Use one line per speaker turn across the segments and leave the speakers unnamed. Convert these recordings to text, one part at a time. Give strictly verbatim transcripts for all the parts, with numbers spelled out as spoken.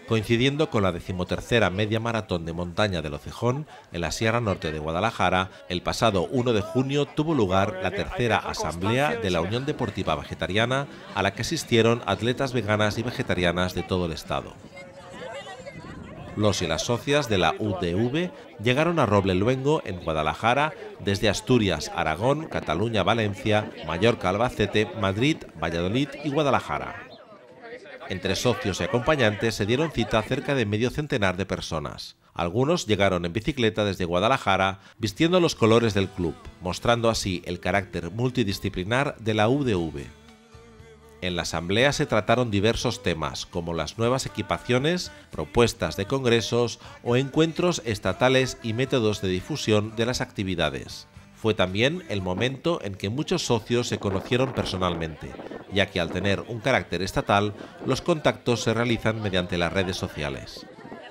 Coincidiendo con la decimotercera media maratón de montaña del Hocejón, en la Sierra Norte de Guadalajara, el pasado uno de junio tuvo lugar la tercera asamblea de la Unión Deportiva Vegetariana, a la que asistieron atletas veganas y vegetarianas de todo el estado. Los y las socias de la U D V llegaron a Robleluengo, en Guadalajara, desde Asturias, Aragón, Cataluña, Valencia, Mallorca, Albacete, Madrid, Valladolid y Guadalajara. Entre socios y acompañantes se dieron cita cerca de medio centenar de personas. Algunos llegaron en bicicleta desde Guadalajara, vistiendo los colores del club, mostrando así el carácter multidisciplinar de la U D V. En la asamblea se trataron diversos temas, como las nuevas equipaciones, propuestas de congresos o encuentros estatales y métodos de difusión de las actividades. Fue también el momento en que muchos socios se conocieron personalmente, ya que al tener un carácter estatal, los contactos se realizan mediante las redes sociales.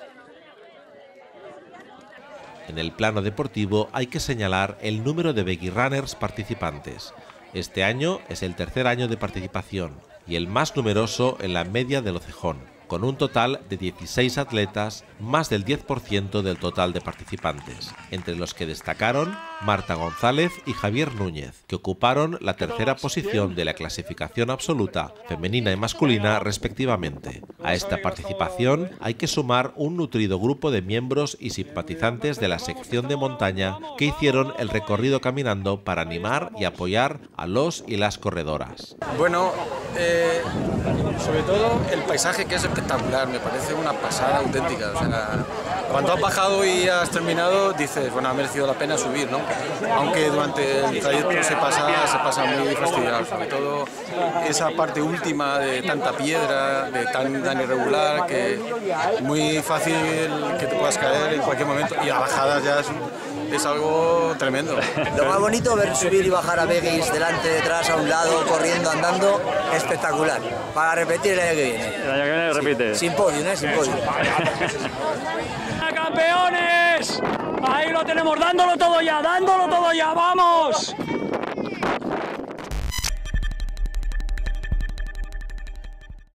En el plano deportivo hay que señalar el número de Veggie Runners participantes. Este año es el tercer año de participación y el más numeroso en la media del Hocejón, con un total de dieciséis atletas, más del diez por ciento del total de participantes, entre los que destacaron Marta González y Javier Núñez, que ocuparon la tercera posición de la clasificación absoluta, femenina y masculina respectivamente. A esta participación hay que sumar un nutrido grupo de miembros y simpatizantes de la sección de montaña que hicieron el recorrido caminando para animar y apoyar a los y las corredoras.
Bueno, eh, sobre todo el paisaje, que es espectacular, me parece una pasada auténtica. O sea, cuando has bajado y has terminado, dices, bueno, ha merecido la pena subir, ¿no? Aunque durante el trayecto se pasa, se pasa muy fastidiado, sobre todo esa parte última de tanta piedra, de tan, tan irregular, que es muy fácil que te puedas caer en cualquier momento, y a bajadas ya es, es algo tremendo.
Lo más bonito, ver subir y bajar a Veguis delante, detrás, a un lado, corriendo, andando, espectacular. Para repetir el año que viene.
El año que viene repite.
Sin podio, ¿eh? Sin podio.
¡Campeones! Ahí lo tenemos, dándolo todo ya, dándolo todo ya, ¡vamos!